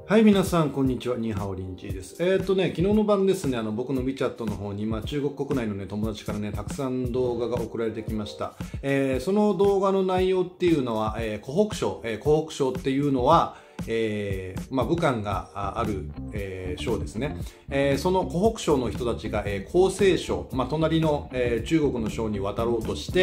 はい、皆さん、こんにちは。ニーハオリンジーです。昨日の晩ですね、僕の WeChat の方に、中国国内のね、友達からね、たくさん動画が送られてきました。その動画の内容っていうのは、湖北省。湖北省っていうのは、武漢がある、省ですね。その湖北省の人たちが、江西省、隣の、中国の省に渡ろうとして、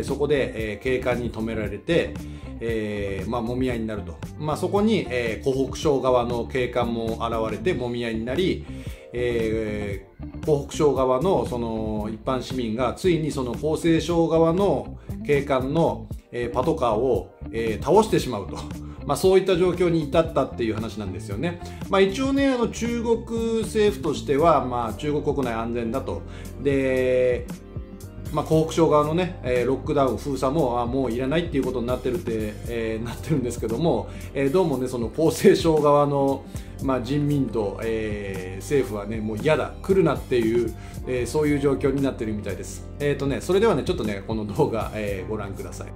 そこで、警官に止められて、もみ合いになると。そこに、湖北省側の警官も現れてもみ合いになり、湖北省側のその一般市民がついにその江西省側の警官の、パトカーを、倒してしまうと。そういった状況に至ったっていう話なんですよね。一応ね、中国政府としては、中国国内安全だと。で、湖北省側のね、ロックダウン、封鎖ももういらないっていうことになってるって、なってるんですけども、どうもね、その江西省側の、人民と、政府はね、もう嫌だ、来るなっていう、そういう状況になってるみたいです。それではね、ちょっとね、この動画、ご覧ください。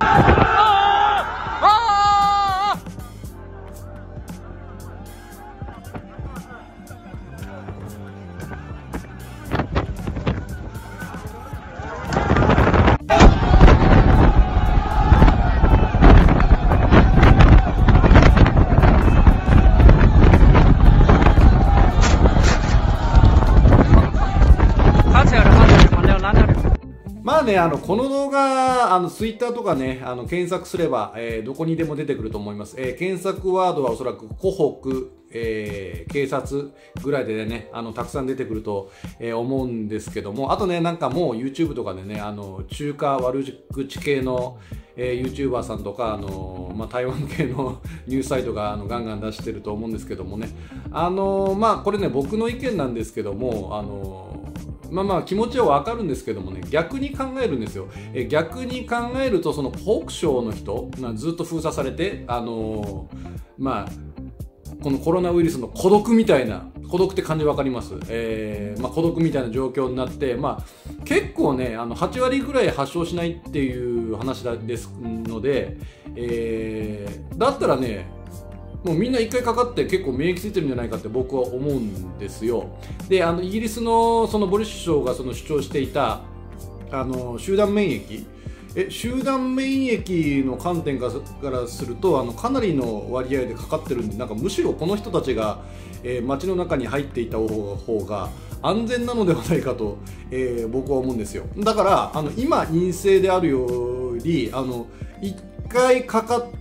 この動画、ツイッターとかね、検索すれば、どこにでも出てくると思います。検索ワードはおそらく湖北、警察ぐらいでね、たくさん出てくると、思うんですけども、あとね、なんかもう YouTube とかでね、中華悪口系の、YouTuber さんとか、台湾系のニュースサイトがガンガン出してると思うんですけどもね、これね、僕の意見なんですけども、気持ちはわかるんですけどもね、逆に考えるんですよ。逆に考えると、その湖北省の人、ずっと封鎖されて、このコロナウイルスの孤独みたいな、孤独って感じわかります、孤独みたいな状況になって、結構ね、8割ぐらい発症しないっていう話ですので、だったらね、もうみんな一回かかって結構免疫ついてるんじゃないかって僕は思うんですよ。で、イギリスのそのボリス首相がその主張していた集団免疫、集団免疫の観点からするとかなりの割合でかかってるんで、なんかむしろこの人たちが、街の中に入っていた方が安全なのではないかと、僕は思うんですよ。だから今陰性であるより一回かかって、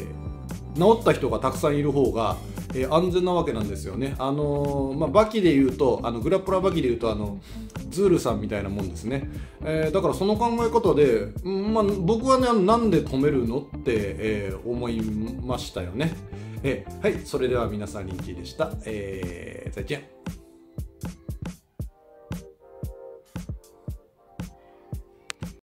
治った人がたくさんいる方が、安全なわけなんですよね。バキで言うとグラップラーバキで言うとズールさんみたいなもんですね。だからその考え方で、僕はねなんで止めるのって、思いましたよね。はい、それでは皆さんリンキーでした。再见。